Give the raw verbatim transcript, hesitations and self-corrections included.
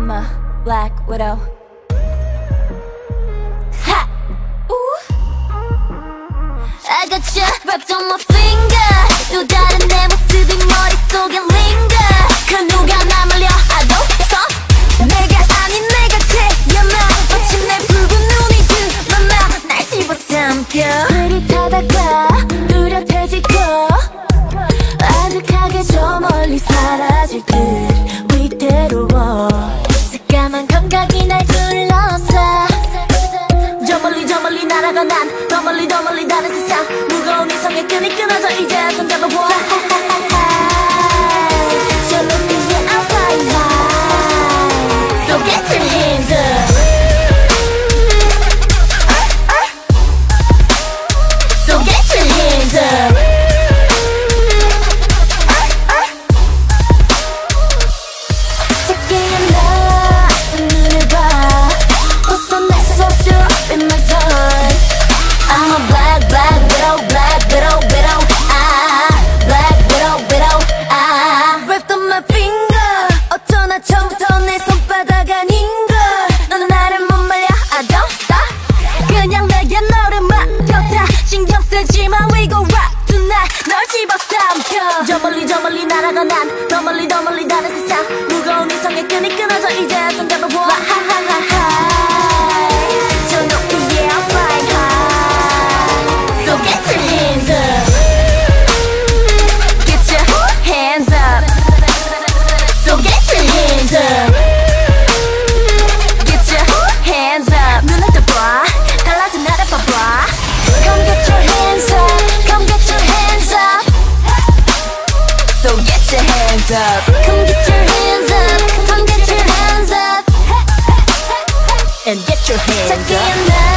I'm a black widow. Ha! Ooh. I got you wrapped on my finger. 또 다른 내 모습이 머릿속에 linger. 그 누가 나 말려도 stop. 내가 아닌 내가 태어나. 마침 내 붉은 눈이 드러나. 날 집어삼켜. 흐릿하다가 뚜렷해지고 아득하게 저 멀리 사라질 듯 위태로워. 새까만 감각이 날 둘러싸. 저 멀리 저 멀리 날아가 난 더 멀리 더 멀리 다른 세상. 무거운 이성의 끈이 끊어져 이제 손 잡아봐. 저 높이에 I'm flying high. So get your hands up. So get your hands up. 작게 나 눈을 봐. 벗어날 수 없죠 in my zone. I'm a black, black widow, black widow, widow. Ah, black widow, widow. Ah, wrapped on my finger. 어쩌나 처음부터 내 손바닥 아닌걸. 너는 나를 못 말려, I don't stop. 그냥 내게 너를 맡겨다. 신경 쓰지 마, we go rock tonight. 널 집어삼켜. 저 멀리 저 멀리 날아가 난 더 멀리 더 멀리 다른 세상. 무거운 이성의 끈이 끊어져 이제 손 잡아봐. 하하하하. 저 높이에 I'm flying high. So get your hands up. Get your hands up. So get your hands up. Get your hands up. 눈을 떠봐. 달라진 나를 봐봐. Come get your hands up. Come get your hands up. So get your hands up. Come get your hands up. Come get your hands up. And get your hands up.